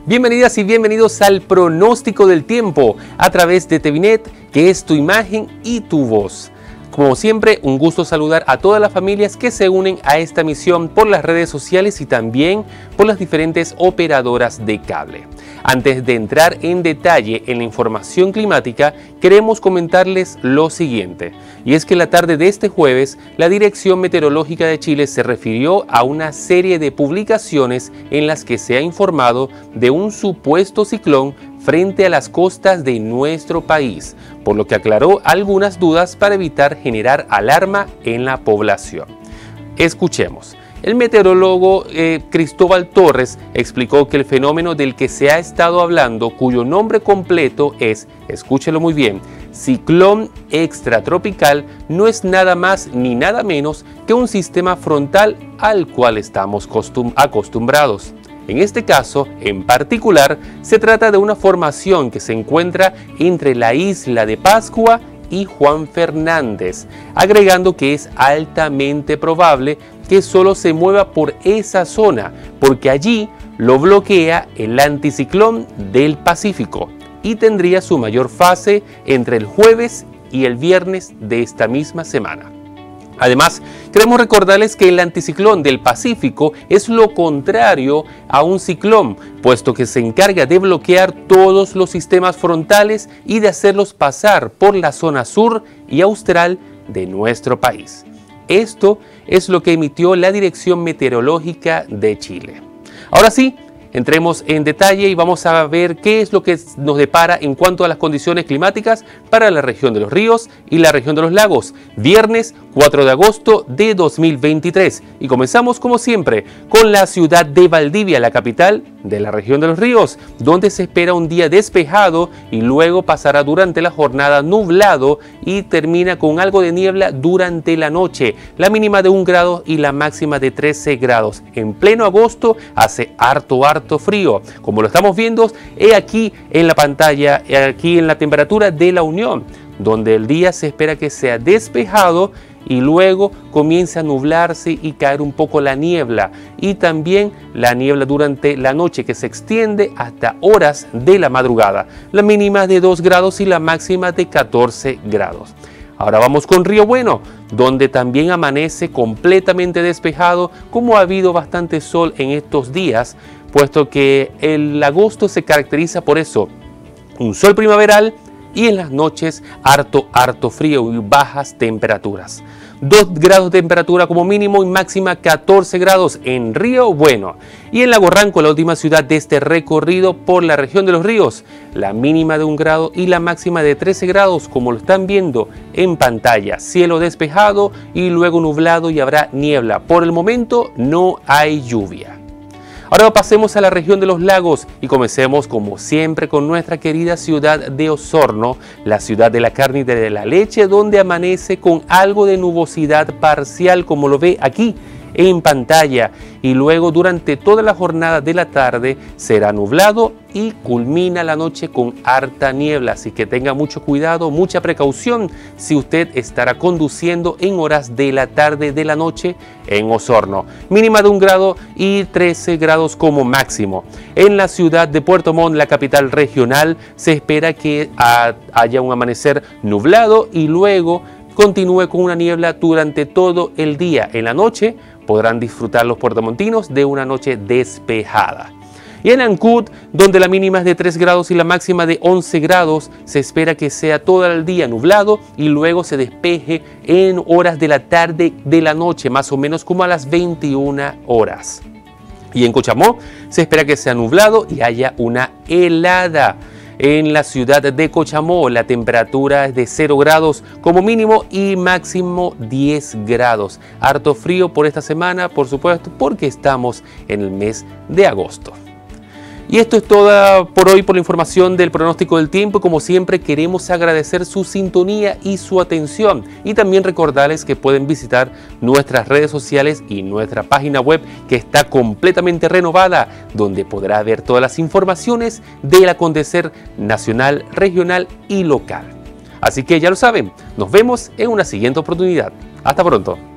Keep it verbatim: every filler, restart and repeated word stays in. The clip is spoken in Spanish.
Bienvenidas y bienvenidos al pronóstico del tiempo a través de Tevinet, que es tu imagen y tu voz. Como siempre, un gusto saludar a todas las familias que se unen a esta misión por las redes sociales y también por las diferentes operadoras de cable. Antes de entrar en detalle en la información climática, queremos comentarles lo siguiente, y es que la tarde de este jueves, la Dirección Meteorológica de Chile se refirió a una serie de publicaciones en las que se ha informado de un supuesto ciclón frente a las costas de nuestro país, por lo que aclaró algunas dudas para evitar generar alarma en la población. Escuchemos. El meteorólogo eh, Cristóbal Torres explicó que el fenómeno del que se ha estado hablando, cuyo nombre completo es, escúchelo muy bien, ciclón extratropical, no es nada más ni nada menos que un sistema frontal al cual estamos costum- acostumbrados. En este caso, en particular, se trata de una formación que se encuentra entre la isla de Pascua y Juan Fernández, agregando que es altamente probable que solo se mueva por esa zona, porque allí lo bloquea el anticiclón del Pacífico y tendría su mayor fase entre el jueves y el viernes de esta misma semana. Además, queremos recordarles que el anticiclón del Pacífico es lo contrario a un ciclón, puesto que se encarga de bloquear todos los sistemas frontales y de hacerlos pasar por la zona sur y austral de nuestro país. Esto es lo que emitió la Dirección Meteorológica de Chile. Ahora sí, entremos en detalle y vamos a ver qué es lo que nos depara en cuanto a las condiciones climáticas para la región de los ríos y la región de los lagos. Viernes cuatro de agosto de dos mil veintitrés. Y comenzamos como siempre con la ciudad de Valdivia, la capital de la región de los ríos, donde se espera un día despejado y luego pasará durante la jornada nublado y termina con algo de niebla durante la noche. La mínima de un grado y la máxima de trece grados. En pleno agosto hace harto, harto frío. Como lo estamos viendo, he aquí en la pantalla, he aquí en la temperatura de la Unión, donde el día se espera que sea despejado y luego comienza a nublarse y caer un poco la niebla, y también la niebla durante la noche que se extiende hasta horas de la madrugada. La mínima de dos grados y la máxima de catorce grados. Ahora vamos con Río Bueno, donde también amanece completamente despejado, como ha habido bastante sol en estos días, puesto que el agosto se caracteriza por eso, un sol primaveral y en las noches harto, harto frío y bajas temperaturas. dos grados de temperatura como mínimo y máxima catorce grados en Río Bueno. Y en Lago Ranco, la última ciudad de este recorrido por la región de los ríos, la mínima de un grado y la máxima de trece grados, como lo están viendo en pantalla. Cielo despejado y luego nublado y habrá niebla. Por el momento no hay lluvia. Ahora pasemos a la región de los lagos y comencemos como siempre con nuestra querida ciudad de Osorno, la ciudad de la carne y de la leche, donde amanece con algo de nubosidad parcial, como lo ve aquí en pantalla, y luego durante toda la jornada de la tarde será nublado y culmina la noche con harta niebla, así que tenga mucho cuidado, mucha precaución si usted estará conduciendo en horas de la tarde de la noche en Osorno. Mínima de un grado y trece grados como máximo. En la ciudad de Puerto Montt, la capital regional, se espera que haya un amanecer nublado y luego continúe con una niebla durante todo el día. En la noche podrán disfrutar los puertomontinos de una noche despejada. Y en Ancud, donde la mínima es de tres grados y la máxima de once grados, se espera que sea todo el día nublado y luego se despeje en horas de la tarde de la noche, más o menos como a las veintiuna horas. Y en Cochamó se espera que sea nublado y haya una helada. En la ciudad de Cochamó la temperatura es de cero grados como mínimo y máximo diez grados. Harto frío por esta semana, por supuesto, porque estamos en el mes de agosto. Y esto es todo por hoy por la información del pronóstico del tiempo. Como siempre, queremos agradecer su sintonía y su atención. Y también recordarles que pueden visitar nuestras redes sociales y nuestra página web, que está completamente renovada, donde podrá ver todas las informaciones del acontecer nacional, regional y local. Así que ya lo saben, nos vemos en una siguiente oportunidad. Hasta pronto.